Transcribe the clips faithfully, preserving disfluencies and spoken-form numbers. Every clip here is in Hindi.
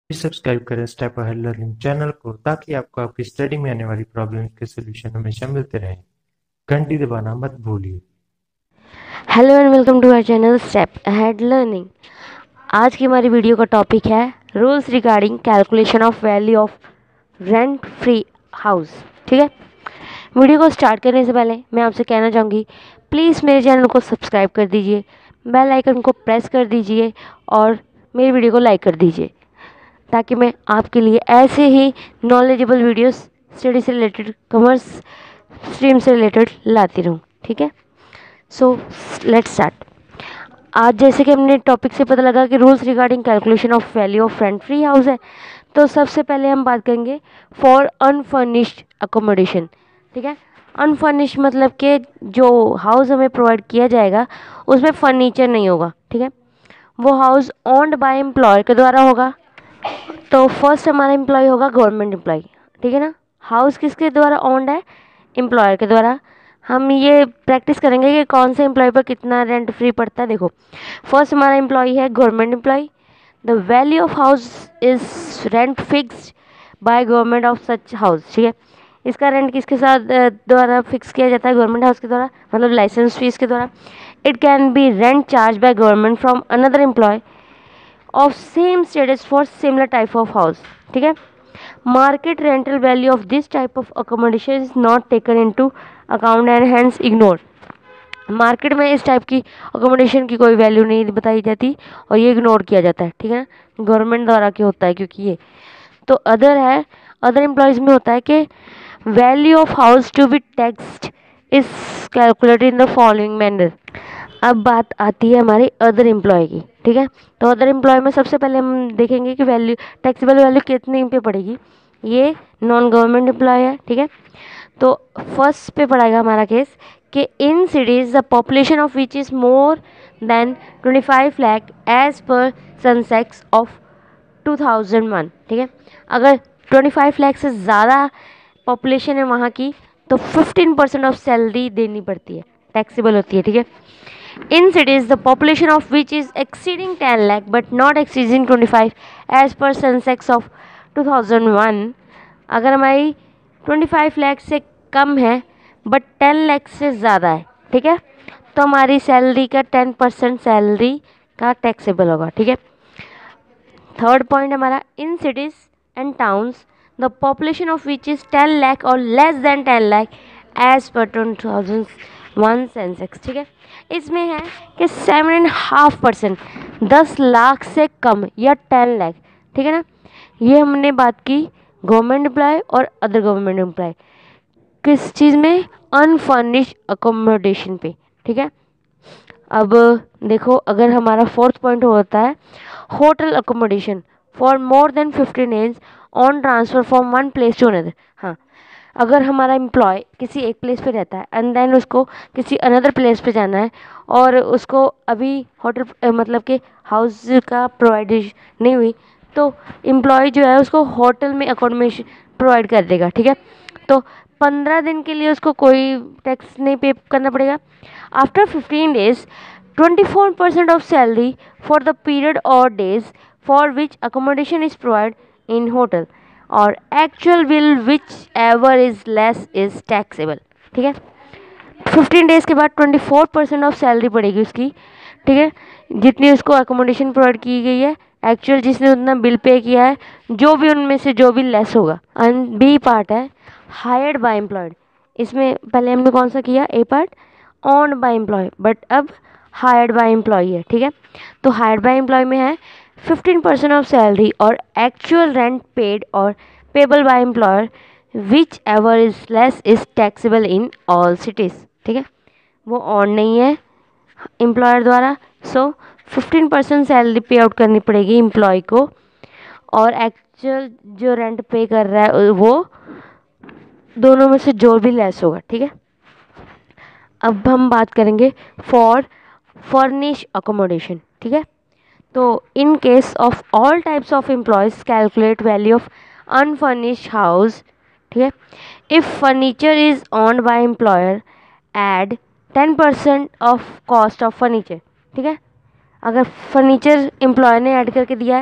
प्लीज सब्सक्राइब करें स्टेप अहेड लर्निंग चैनल को ताकि आपको आपकी स्टडी में आने वाली प्रॉब्लम्स के सॉल्यूशन हमेशा मिलते रहें। घंटी दबाना मत भूलिए। Hello and welcome to our channel step ahead learning. आज की हमारी वीडियो का टॉपिक है rules regarding calculation of value of rent free house. ठीक है, वीडियो को स्टार्ट करने से पहले मैं आपसे कहना चाहूँगी, प्लीज़ मेरे चैनल को सब्सक्राइब कर दीजिए, बेल आइकन को प्रेस कर दीजिए और मेरी वीडियो को लाइक कर दीजिए ताकि मैं आपके लिए ऐसे ही नॉलेजेबल वीडियोस स्टडी से रिलेटेड, कॉमर्स स्ट्रीम से रिलेटेड लाती रहूँ। ठीक है, सो लेट्स स्टार्ट। आज जैसे कि हमने टॉपिक से पता लगा कि rules regarding calculation of value of rent free house है, तो सबसे पहले हम बात करेंगे फॉर अनफर्निश्ड अकोमोडेशन। ठीक है, अनफर्निश्ड मतलब कि जो हाउस हमें प्रोवाइड किया जाएगा उसमें फर्नीचर नहीं होगा। ठीक है, वो हाउस ओन्ड बाय एम्प्लॉयर के द्वारा होगा। तो फर्स्ट हमारा एम्प्लॉय होगा गवर्नमेंट एम्प्लॉय। ठीक है ना, हाउस किसके द्वारा ओन्ड है? एम्प्लॉयर के द्वारा। हम ये प्रैक्टिस करेंगे कि कौन से एम्प्लॉय पर कितना रेंट फ्री पड़ता है। देखो, फर्स्ट हमारा एम्प्लॉय है government employ. The value of house is rent fixed by government of such house. ठीक है, इसका रेंट किसके साथ द्वारा फिक्स किया जाता है? गवर्नमेंट हाउस के द्वारा, मतलब लाइसेंस फीस के द्वारा। It can be rent charge by government from another employ of same status for similar type of house. ठीक है, market rental value of this type of accommodation is not taken into account and hence ignore. Market में इस टाइप की अकोमोडेशन की कोई वैल्यू नहीं बताई जाती और ये इग्नोर किया जाता है। ठीक है ना, गवर्नमेंट द्वारा क्यों होता है? क्योंकि ये तो अदर है, अदर एम्प्लॉयज़ में होता है कि value of house to be taxed is calculated in the following manner. अब बात आती है हमारी अदर एम्प्लॉय की। ठीक है, तो अदर एम्प्लॉय में सबसे पहले हम देखेंगे कि वैल्यू, टैक्सेबल वैल्यू कितने पे पड़ेगी। ये नॉन गवर्नमेंट एम्प्लॉय है। ठीक है, तो फर्स्ट पे पड़ेगा हमारा केस कि in cities the population of which is more than twenty five lakh as per census of two thousand one. ठीक है, अगर ट्वेंटी फाइव लाख से ज़्यादा पॉपुलेशन है वहाँ की तो फिफ्टीन परसेंट ऑफ सैलरी देनी पड़ती है, टैक्सेबल होती है। ठीक है, in cities the population of which is exceeding ten lakh but not exceeding twenty-five as per census of two thousand one। अगर हमारी पच्चीस लाख से कम है बट टेन लाख से ज़्यादा है, ठीक है, तो हमारी सैलरी का टेन परसेंट सैलरी का टैक्सेबल होगा। ठीक है, थर्ड पॉइंट हमारा in cities and towns the population of which is ten lakh or less than ten lakh as per two thousand one census. ठीक है, इसमें है कि सेवन एंड हाफ परसेंट, दस लाख से कम या टेन लाख। ठीक है ना, ये हमने बात की गवर्नमेंट एम्प्लॉय और अदर गवर्नमेंट एम्प्लॉय किस चीज़ में? अनफर्निश्ड अकोमोडेशन पे। ठीक है, अब देखो, अगर हमारा फोर्थ पॉइंट होता है hotel accommodation for more than fifteen days on transfer from one place to another. हाँ, अगर हमारा एम्प्लॉय किसी एक प्लेस पे रहता है एंड देन उसको किसी अनदर प्लेस पे जाना है और उसको अभी होटल मतलब कि हाउस का प्रोवाइडेशन नहीं हुई, तो एम्प्लॉय जो है उसको होटल में अकोमोडेशन प्रोवाइड कर देगा। ठीक है, तो पंद्रह दिन के लिए उसको कोई टैक्स नहीं पे करना पड़ेगा। After fifteen days twenty four percent of salary for the period or days for which accommodation is provide in hotel or actual bill whichever is less is taxable. ठीक है, फिफ्टीन डेज़ के बाद twenty four percent of salary पड़ेगी उसकी। ठीक है, जितनी उसको अकोमोडेशन प्रोवाइड की गई है, एक्चुअल जिसने उतना बिल पे किया है, जो भी उनमें से जो भी लेस होगा। एंड बी पार्ट है हायर्ड बाय एम्प्लॉयड। इसमें पहले हमने कौन सा किया? A part owned by employ, but अब हायर्ड बाय एम्प्लॉय है। ठीक है, तो हायर्ड बाय एम्प्लॉय में है fifteen percent of salary or actual rent paid or payable by employer whichever is less is taxable in all cities. ठीक है, वो ऑन नहीं है एम्प्लॉयर द्वारा, सो फिफ्टीन परसेंट सैलरी पे आउट करनी पड़ेगी एम्प्लॉय को और एक्चुअल जो रेंट पे कर रहा है वो दोनों में से जो भी लेस होगा। ठीक है, अब हम बात करेंगे फॉर फर्निश अकोमोडेशन। ठीक है, तो in case of all types of employs calculate value of unfurnished house. ठीक है, if furniture is owned by employer add ten percent of cost of furniture. ठीक है, अगर फर्नीचर एम्प्लॉयर ने ऐड करके दिया है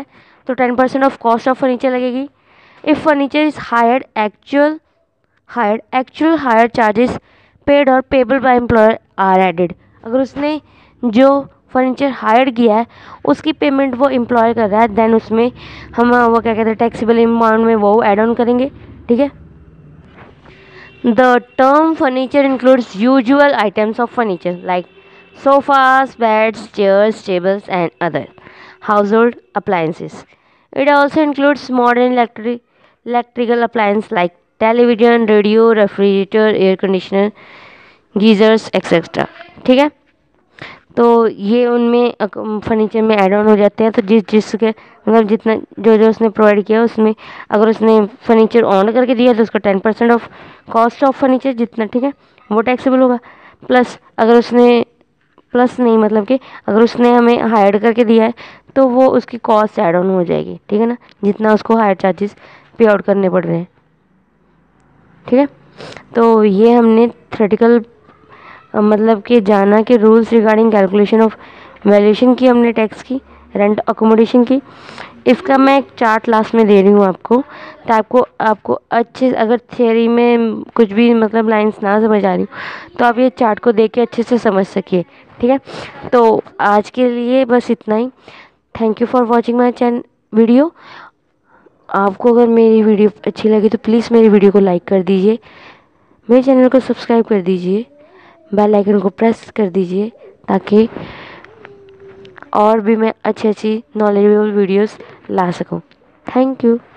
तो ten percent of cost of furniture लगेगी। If furniture is hired actual hired actual hire charges paid or payable by employer are added. अगर उसने जो फर्नीचर हायर किया है उसकी पेमेंट वो एम्प्लॉयर कर रहा है, देन उसमें हम वो क्या कहते हैं टैक्सेबल अमाउंट में वो ऐड ऑन करेंगे। ठीक है। The term furniture includes usual items of furniture like sofas, beds, chairs, tables, and other household appliances. It also includes modern electric, electrical appliances like television, radio, refrigerator, air conditioner, geysers, et cetera. ठीक है। तो ये उनमें फर्नीचर में ऐड ऑन हो जाते हैं। तो जिस जिसके मतलब जितना जो जो उसने प्रोवाइड किया उसमें अगर उसने फर्नीचर ऑन करके दिया तो उसका ten percent of cost of furniture जितना, ठीक है, वो टैक्सेबल होगा। प्लस अगर उसने प्लस नहीं मतलब कि अगर उसने हमें हायर करके दिया है तो वो उसकी कॉस्ट ऐड ऑन हो जाएगी। ठीक है ना, जितना उसको हायर चार्जेस पे आउट करने पड़ रहे हैं। ठीक है। तो ये हमने थ्योरेटिकल मतलब कि जाना कि rules regarding calculation of valuation की हमने टैक्स की, रेंट अकोमोडेशन की। इसका मैं एक चार्ट लास्ट में दे रही हूँ आपको, तो आपको आपको अच्छे अगर थियरी में कुछ भी मतलब लाइंस ना समझ आ रही हो तो आप ये चार्ट को देख के अच्छे से समझ सकिए। ठीक है। तो आज के लिए बस इतना ही। Thank you for watching my channel video. आपको अगर मेरी वीडियो अच्छी लगी तो प्लीज़ मेरी वीडियो को लाइक कर दीजिए, मेरे चैनल को सब्सक्राइब कर दीजिए, बेल आइकन को प्रेस कर दीजिए ताकि और भी मैं अच्छी अच्छी नॉलेजेबल वीडियोस ला सकूं। Thank you.